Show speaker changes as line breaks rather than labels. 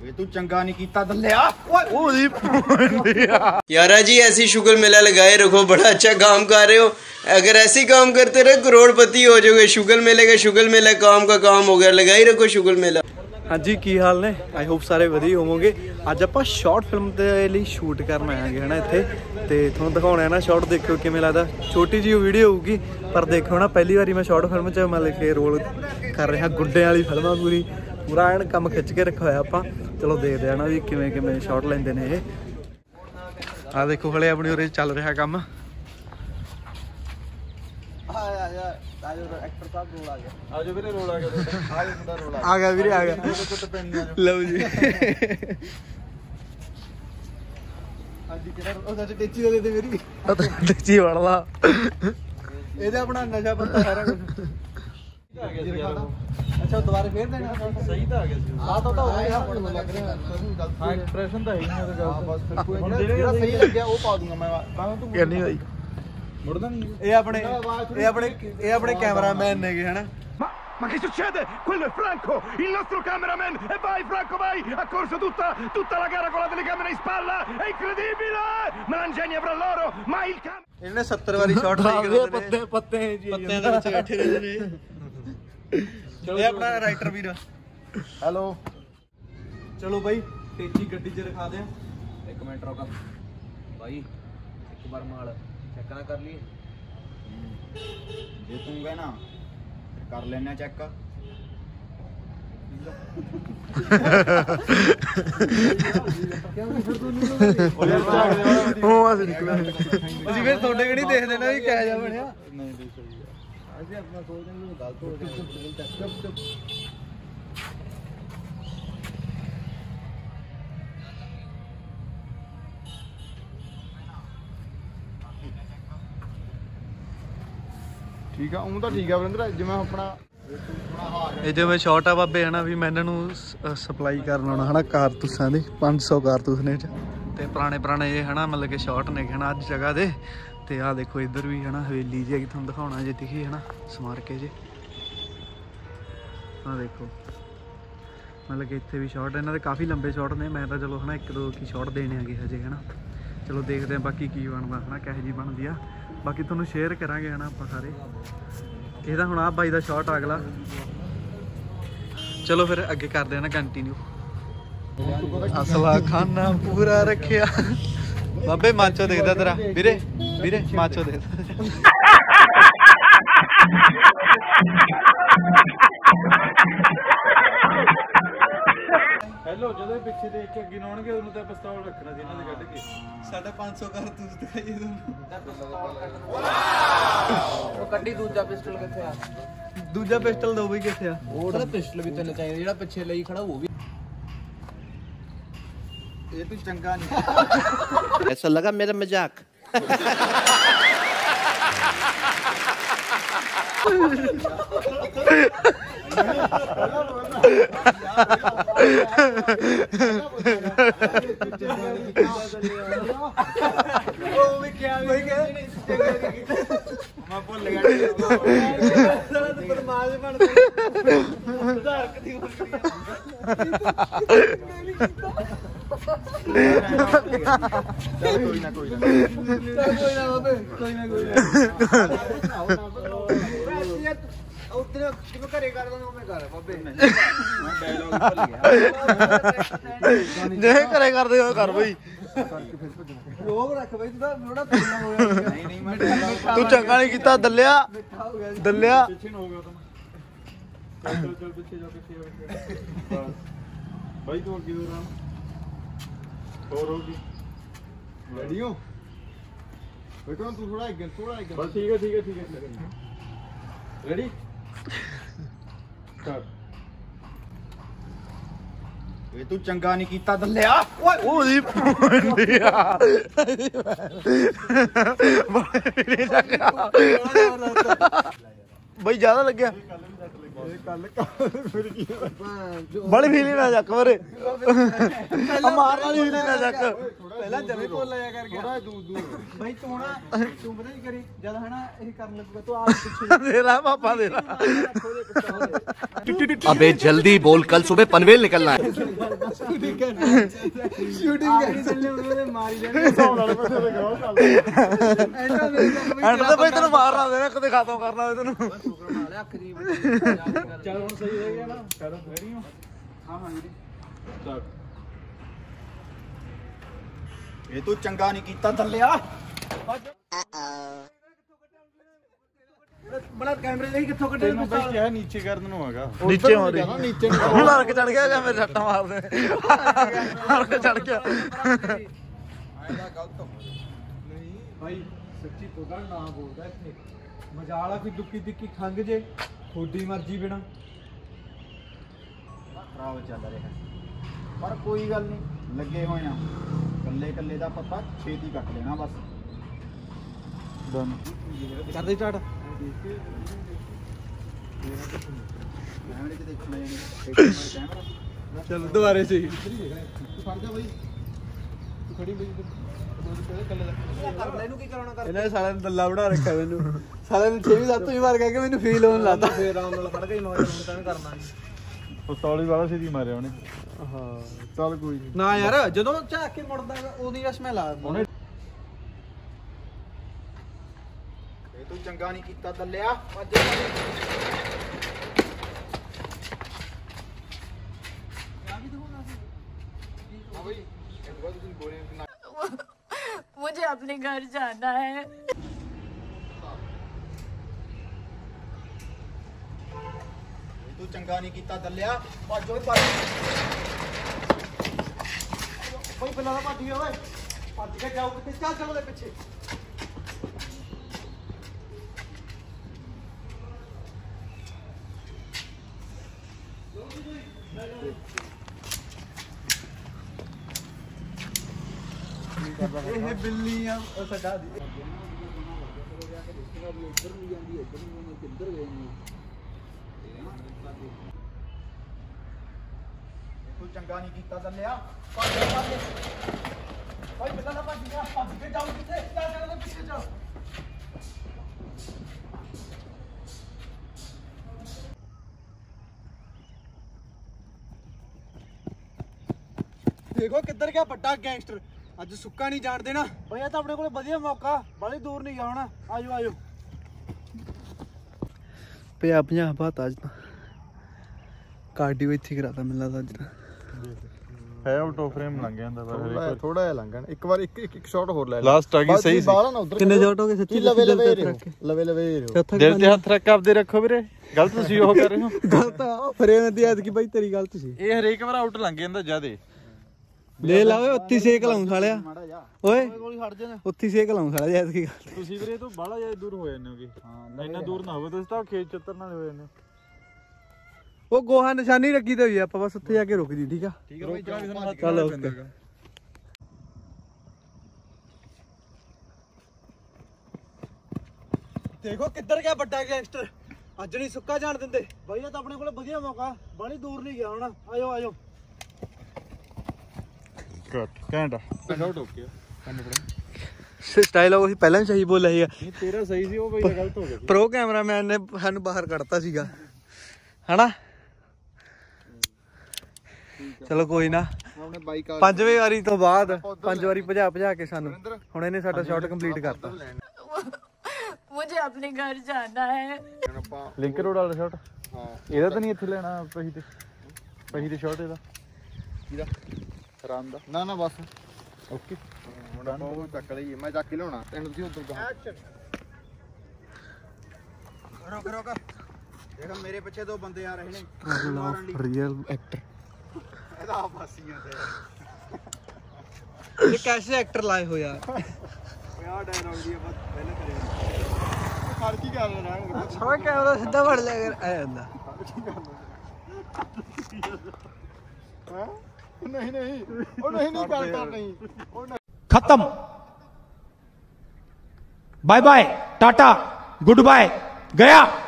तू चंगा नहीं कीता दल्लिया।
यारा जी ऐसी शुगर मेला लगाए रखो, बड़ा अच्छा काम कर रहे हो। अगर ऐसे काम करते रहे करोड़पति हो जाओगे। शुगर मेले का शुगर मेला काम का काम हो गया, लगाई रखो शुगर मेला।
हाँ जी, की हाल ने? आई होप सारे वधिया होवोगे। अज आप शॉर्ट फिल्म के लिए शूट करन आएंगे है ना इत्थे, ते तुहानूं दिखाउणा है ना शॉर्ट। देखियो किवें लगदा, छोटी जी वीडियो होगी पर देखो ना पहली बारी मैं शॉर्ट फिल्म च मतलब कि रोल कर रहा। गुड्डे वाली फिल्म पूरा एन काम खिच के रखा होया आपां। चलो देखते हैं ना भी किवें किवें शॉट लेंदे ने ये। आ देखो हले अपनी उरे चल रहा काम। लो जी टेची वड़ ला ਇਹਦੇ ਆਪਣਾ ਨਸ਼ਾ ਪੱਤਾ ਸਾਰਾ ਕੁਝ। अच्छा दोबारा फेर देना सही तो आ गया हां तो हो गया यार लग रहा है। हां एक्सप्रेशन तो है ही नहीं तो बस फिर कोई जेड़ा सही लग गया वो पा दूंगा मैं तू नहीं भाई मुड़दा नहीं। ये अपने कैमरामैन ने है ना।
Ma che succede? Quello è Franco, il nostro cameraman. E vai Franco, vai! Ha corso tutta la gara con la telecamera in spalla. È incredibile! Melangeni avrà l'oro, ma il
इन्होंने 70 बारी शॉट पत्ते पत्ते हैं जी, पत्ते दे विच बैठे रहंदे ने। चलो ये अपना राइटर वीर हेलो। चलो भाई तेजी गड्डी च रखा दे। एक मिनट रोका भाई, एक बार माल चेक ना कर लिए।
जे तू कहे ना कर लेना चेक।
फिर थोड़े भी नहीं देखते ना भी क्या जा बनया।
ठीक है ऊँ तो ठीक है वरिंदर जिवें अपना
ਇਹ ਜਿਵੇਂ ਸ਼ਾਰਟ ਆ ਬਾਬੇ ਹੈ ਨਾ ਵੀ ਮੈਂ ਇਹਨਾਂ ਨੂੰ ਸਪਲਾਈ ਕਰਨ ਆਉਣਾ ਹੈ ਨਾ ਕਾਰਤੂਸਾਂ ਦੇ 500 ਕਾਰਤੂਸ ਨੇ ਤੇ ਪੁਰਾਣੇ ਇਹ ਹੈ ਨਾ ਮਤਲਬ ਕਿ ਸ਼ਾਰਟ ਨੇ ਹੈ ਨਾ ਅੱਜ ਜਗ੍ਹਾ ਦੇ। ਤੇ ਆਹ ਦੇਖੋ ਇੱਧਰ ਵੀ ਹੈ ਨਾ ਹਵੇਲੀ ਜੀ ਹੈਗੀ, ਤੁਹਾਨੂੰ ਦਿਖਾਉਣਾ ਜੇ ਦਿਖੀ ਹੈ ਨਾ ਸਮਾਰਕੇ ਜੇ। ਆਹ ਦੇਖੋ ਮਤਲਬ ਕਿ ਇੱਥੇ ਵੀ ਸ਼ਾਰਟ ਇਹਨਾਂ ਦੇ ਕਾਫੀ ਲੰਬੇ ਸ਼ਾਰਟ ਨੇ। ਮੈਂ ਤਾਂ ਚਲੋ ਹੈ ਨਾ 1-2 ਕੀ ਸ਼ਾਰਟ ਦੇਣੇ ਹੈਗੇ ਹਜੇ ਹੈ ਨਾ। ਚਲੋ ਦੇਖਦੇ ਹਾਂ ਬਾਕੀ ਕੀ ਬਣਦਾ ਹੈ ਨਾ, ਕਿਹੋ ਜਿਹੀ ਬਣਦੀ ਆ। ਬਾਕੀ ਤੁਹਾਨੂੰ ਸ਼ੇਅਰ ਕਰਾਂਗੇ ਹੈ ਨਾ ਆਪਾਂ ਸਾਰੇ। ਇਹਦਾ ਹੁਣ ਆ ਬਾਈ ਦਾ ਸ਼ਾਟ ਅਗਲਾ। ਚਲੋ ਫਿਰ ਅੱਗੇ ਕਰਦੇ ਆ ਨਾ ਕੰਟੀਨਿਊ। ਅਸਲਾ ਖਾਨਾ ਪੂਰਾ ਰੱਖਿਆ ਬਾਬੇ। ਮਾਚੋ ਦੇਖਦਾ ਤੇਰਾ ਵੀਰੇ ਮਾਚੋ ਦੇਖਦਾ।
ਹੈਲੋ ਜਦੋਂ ਪਿੱਛੇ ਦੇਖ ਕੇ ਅੱਗੇ ਆਉਣਗੇ ਉਹਨੂੰ ਤਾਂ ਪਿਸਤੌਲ ਰੱਖਣਾ ਸੀ ਇਹਨਾਂ ਦੇ ਕੱਢ ਕੇ।
550 ਕਾਰਤੂਸ ਦਿਖਾਈਏ ਤੁਹਾਨੂੰ।
ਉਹ ਕੱਢੀ ਦੂਜਾ ਪਿਸਟਲ ਕਿੱਥੇ ਆ?
ਦੂਜਾ ਪਿਸਟਲ ਦੋ ਬਈ ਕਿੱਥੇ ਆ?
ਉਹ ਪਿਸਟਲ ਵੀ ਤੈਨੂੰ ਚਾਹੀਦਾ ਜਿਹੜਾ ਪਿੱਛੇ ਲਈ ਖੜਾ ਉਹ ਵੀ।
ये तू चंगा नहीं।
ऐसा लगा मेरा मजाक।
ਘਰੇ ਕਰਦੇ ਹੋ ਕਰ ਬਈ।
ਲੋਕ ਰੱਖ ਬਈ
ਤੂੰ ਚੰਗਾ ਨਹੀਂ ਕੀਤਾ ਦੱਲਿਆ।
ਪਿੱਛੇ ਨੂੰ ਹੋ ਗਿਆ ਤਾਂ ਚੱਲ ਪਿੱਛੇ ਜਾ भाई तू अगे हो रहा और होगी
रेडी हो बेटा तू थोड़ा एक
बस ठीक है रेडी स्टार्ट।
ये तू चंगा नहीं कीता दल्लिया।
ਬਈ ਜ਼ਿਆਦਾ ਲੱਗਿਆ ਬੜੀ ਫੀਲਿੰਗ ਨਾ ਚੱਕ ਮਰੇ ਮਾਰਨ ਵਾਲੀ ਫੀਲਿੰਗ ਨਾ ਚੱਕ। ਪਹਿਲਾਂ ਜਮੇ ਭੁੱਲ ਲਿਆ ਕਰ ਗਿਆ
ਥੋੜਾ ਦੂਰ ਦੂਰ
ਬਾਈ ਤੂੰ ਪਤਾ ਕੀ ਕਰੀ ਜਦ ਹਨਾ ਇਹ ਕਰਨ ਲੱਗੂਗਾ ਤੂੰ ਆਪ ਪਿੱਛੇ ਦੇ ਲਾ ਪਾਪਾ ਦੇ ਲਾ
अबे जल्दी बोल, कल सुबह पनवेल निकलना है।
ਸ਼ੂਟਿੰਗ ਚੱਲਣੇ ਉਹਦੇ ਮਾਰੀ ਜਾਣੇ ਸੌਣ ਵਾਲੇ ਪਾਸੇ ਤੇ ਗਰਾਉ ਚੱਲਦਾ ਐਂਡ ਤਾਂ ਬਈ ਤੈਨੂੰ ਮਾਰਨਾ ਦੇਣਾ ਕਦੇ ਖਤਮ ਕਰਨਾ ਹੋਵੇ ਤੈਨੂੰ
ਚੱਲ ਹੁਣ ਸਹੀ ਰਹਿ ਗਿਆ ਨਾ ਕਰ ਰੈਡੀ ਹੋ ਹਾਂ ਵੀਰੇ ਚੱਲ
ਇਹ ਤੂੰ ਚੰਗਾ ਨਹੀਂ ਕੀਤਾ ਦੱਲਿਆ
ਬੜਾ ਕੈਮਰੇ ਲਈ ਕਿੱਥੋਂ ਕੱਢੇ
ਤੈਨੂੰ ਬਈ ਕਿਹਾ ਨੀਚੇ ਕਰਨ ਨੂੰ ਹੈਗਾ
ਨੀਚੇ ਹੋ ਰਹੀ
ਨੀਚੇ
ਹੁਣ ਲੜ ਕੇ ਚੜ ਗਿਆ ਜਾਂ ਮੇਰੇ ਸੱਟਾਂ ਮਾਰਦੇ ਲੜ ਕੇ ਚੜ ਗਿਆ
ਆਏਗਾ ਗਲਤ
ਨਹੀਂ ਭਾਈ ਸੱਚੀ ਤੋਗਾ ਨਾ ਬੋਲਦਾ ਇੱਥੇ ਮਜ਼ਾ ਵਾਲਾ ਕੋਈ ਦੁੱਕੀ ਦਿੱਕੀ ਖੰਗ ਜੇ ਥੋੜੀ ਮਰਜ਼ੀ ਬਿਨਾ
ਖਰਾਬ ਚੱਲ ਰਿਹਾ ਪਰ ਕੋਈ ਗੱਲ ਨਹੀਂ ਲੱਗੇ ਹੋਏ ਆ ਕੱਲੇ ਕੱਲੇ ਦਾ ਪਤਾ ਛੇਤੀ ਕੱਟ ਲੈਣਾ ਬਸ
ਡਨ
ਕਰਦੇ ਸਟਾਰਟ
ਕੈਮਰੇ 'ਚ ਦੇਖਣਾ ਜਾਨੀ ਕੈਮਰਾ
ਚਲ ਦੁਬਾਰੇ ਸਹੀ
ਤੂੰ ਫੜ ਜਾ ਬਈ ਤੂੰ ਖੜੀ ਬਈ
ਇਹਨੂੰ ਕੀ ਕਰਾਉਣਾ ਕਰ ਇਹਨਾਂ ਸਾਲਿਆਂ ਨੇ ਦੱਲਾ ਬਣਾ ਰੱਖਿਆ ਮੈਨੂੰ ਸਾਲਿਆਂ ਨੇ 6ਵੀਂ 7ਵੀਂ ਵਾਰ ਕਹਿ ਕੇ ਮੈਨੂੰ ਫੀਲ ਹੋਣ ਲੱਗਾ ਫੇਰ ਆਰਾਮ ਨਾਲ ਫੜ ਕੇ ਮਗਰ ਹੁਣ ਤਾਂ ਕਰਨਾ
ਪਿਸਤੌਲ ਵਾਲਾ ਸਿੱਧੀ ਮਾਰਿਆ ਉਹਨੇ
ਹਾਂ
ਚੱਲ ਕੋਈ ਨਹੀਂ
ਨਾ ਯਾਰ ਜਦੋਂ ਝਾਕ ਕੇ ਮੁੜਦਾ ਉਹਦੀ ਸਮੈਲ ਆ
ਇਹ ਤੂੰ ਚੰਗਾ ਨਹੀਂ ਕੀਤਾ ਦੱਲਿਆ
मुझे अपने घर जाना है।
ਤੂੰ ਚੰਗਾ ਨਹੀਂ ਕੀਤਾ ਦੱਲਿਆ ਭੱਜੋ ਭੱਜ ਕੋਈ ਪਹਿਲਾਂ ਭੱਜ ਗਿਆ ਓਏ ਭੱਜ ਕੇ ਜਾਓ ਕਿੱਥੇ ਚੱਲ ਚੱਲ ਉਹਦੇ ਪਿੱਛੇ
ਇਹ ਬਿੱਲੀਆਂ ਸਾਡਾ ਦੀ
ਤੂੰ ਚੰਗਾ ਨਹੀਂ ਕੀਤਾ ਦੱਲਿਆ ਭੱਜ ਭਾਈ ਪਹਿਲਾਂ ਭੱਜ ਗਿਆ ਭੱਜ ਕੇ ਜਾਓ ਕਿੱਥੇ ਚੱਲ ਚੱਲ ਉਹਦੇ ਪਿੱਛੇ ਜਾਓ
ਦੇਖੋ ਕਿੱਧਰ ਗਿਆ ਵੱਡਾ ਗੈਂਗਸਟਰ ਅੱਜ ਸੁੱਕਾ ਨਹੀਂ ਜਾਣ ਦੇਣਾ ਭਈਆ ਤਾਂ ਆਪਣੇ ਕੋਲ ਵਧੀਆ ਮੌਕਾ ਬਾਲੀ ਦੂਰ ਨਹੀਂ ਗਿਆ ਹੋਣਾ ਆਜੋ ਆਜੋ 50 ਬਾਤ ਅੱਜ ਤਾਂ ਕਾਰਡੀਓ ਇੱਥੇ ਕਰਾਤਾ ਮੈਨੂੰ ਲੱਗਦਾ ਅੱਜ ਤਾਂ
ਹੈ ਆਊਟ ਆਫ ਫਰੇਮ ਲੰਘ ਜਾਂਦਾ ਪਰ
ਥੋੜਾ ਜਿਹਾ ਲੰਘਣ ਇੱਕ ਵਾਰ ਇੱਕ ਸ਼ਾਟ ਹੋਰ ਲੈ
ਲਾਸਟ ਆ ਗਈ ਸਹੀ ਸੀ
ਕਿੰਨੇ ਸ਼ਾਟ ਹੋ ਗਏ ਸੱਚੀ
ਲਵੇ ਲਵੇ ਰਹੋ
ਦਿਲ ਤੇ ਹੱਥ ਰੱਖ ਕੇ ਆਪਦੇ ਰੱਖੋ ਵੀਰੇ ਗਲਤ ਤੁਸੀਂ ਉਹ ਕਰ ਰਹੇ ਹੋ
ਗਲਤ ਆ ਫਰੇਮ ਦੀ ਐਤਕੀ ਬਾਈ ਤੇਰੀ ਗਲਤ ਸੀ
ਇਹ ਹਰੇਕ ਵਾਰ ਆਊਟ ਲੰਘ ਜਾਂਦਾ ਜਿਆਦੇ
ਲੈ ਲਾ ਓਏ ਉੱਤੀ ਸੇਕ ਲਾਉਂ ਸਾਲਿਆ
ਮਾੜਾ ਜਾ
ਓਏ ਕੋਲ ਛੱਡ ਜਾਣਾ ਉੱਤੀ ਸੇਕ ਲਾਉਂ ਸਾਲਿਆ ਐਤਕੀ
ਤੁਸੀਂ ਵੀਰੇ ਤੋਂ ਬਾਹਲਾ ਜਿਆਦਾ ਦੂਰ ਹੋ ਜਾਂਦੇ ਹੋਗੇ ਹਾਂ ਇੰਨਾ ਦੂਰ ਨਾ ਹੋਵੇ ਤੁਸੀਂ ਤਾਂ ਖੇਤ ਚੱਤਰ ਨਾਲ ਹੋ ਜਾਂਦੇ
ਉਹ ਗੋਹਾ ਨਿਸ਼ਾਨੀ ਲੱਗੀ ਤੇ ਹੋਈ ਆਪਾਂ ਬਸ ਉੱਥੇ ਜਾ ਕੇ ਰੁਕ ਜੀ ਠੀਕ ਆ ਚੱਲ ਓਕੇ ਦੇਖੋ ਕਿੱਧਰ ਗਿਆ ਵੱਡਾ ਗੈਂਗਸਟਰ ਅੱਜ ਨਹੀਂ ਸੁੱਕਾ ਜਾਣ ਦਿੰਦੇ ਬਾਈ ਤਾਂ ਆਪਣੇ ਕੋਲ ਵਧੀਆ ਮੌਕਾ ਬਾਲੀ ਦੂਰ ਨਹੀਂ ਗਿਆ ਹੁਣ ਆਜੋ ਆਜੋ
ਕੱਟ ਘੰਟਾ ਆਊਟ ਹੋ ਗਿਆ
ਡਾਇਲੌਗ ਅਸੀਂ ਪਹਿਲਾਂ ਵੀ ਸਹੀ ਬੋਲਿਆ ਸੀਗਾ
ਨਹੀਂ ਤੇਰਾ ਸਹੀ ਸੀ ਉਹ ਬਈ ਗਲਤ ਹੋ ਗਿਆ
ਪ੍ਰੋ ਕੈਮਰਾਮੈਨ ਨੇ ਸਾਨੂੰ ਬਾਹਰ ਕੱਢਤਾ ਸੀਗਾ ਹਨਾ ਚਲੋ ਕੋਈ ਨਾ ਪੰਜਵੇਂ ਵਾਰੀ ਤੋਂ ਬਾਅਦ 5 ਵਾਰੀ ਭਜਾ ਕੇ ਸਾਨੂੰ ਹੁਣ ਇਹਨੇ ਸਾਡਾ ਸ਼ਾਟ ਕੰਪਲੀਟ ਕਰਤਾ
मुझे अपने घर जाना है।
ਲਿੰਕ ਰੋਡ ਵਾਲਾ ਸ਼ਾਟ ਹਾਂ ਇਹਦਾ ਤਾਂ ਨਹੀਂ ਇੱਥੇ ਲੈਣਾ ਪਹੀ ਤੇ ਸ਼ਾਟ ਇਹਦਾ
ਕਿਹਦਾ
ਰਾਮ ਦਾ
ਨਾ ਨਾ ਬਸ
ਓਕੇ
ਹੁਣ ਆਪਾਂ ਉਹ ਚੱਕ ਲਈਏ ਮੈਂ ਚੱਕ ਹੀ ਲਿਆਉਣਾ ਤੈਨੂੰ ਤੁਸੀਂ ਉਧਰ ਗਾ ਰੁਕ ਰੁਕ ਦੇਖ ਮੇਰੇ ਪਿੱਛੇ ਦੋ ਬੰਦੇ ਆ ਰਹੇ ਨੇ ਮਾਰਨ ਲਈ
ਰੀਅਲ ਐਕਟਰ
ਇਹਦਾ ਆ ਫਾਸੀਆਂ
ਤੇ ਇਹ ਕੈਸੇ ਐਕਟਰ ਲਾਏ ਹੋ ਯਾਰ
ਆ ਡਾਇਲੌਗ ਦੀ ਆਪਾਂ ਪਹਿਲਾਂ ਕਰਿਆ ਖੜ ਕੀ ਕਰ ਰਹੇ
ਸਾਰਾ ਕੈਮਰਾ ਸਿੱਧਾ ਫੜ ਲਿਆ ਕਰ ਆ ਜਾਂਦਾ
ਹਾਂ ਨਹੀਂ ਨਹੀਂ ਉਹ ਨਹੀਂ ਕਰਦਾ ਨਹੀਂ
खत्म bye bye tata goodbye गया।